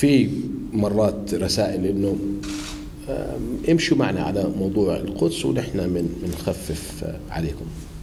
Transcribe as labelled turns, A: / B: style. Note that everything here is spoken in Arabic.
A: في مرات رسائل انه امشوا معنا على موضوع القدس ونحن بنخفف عليكم.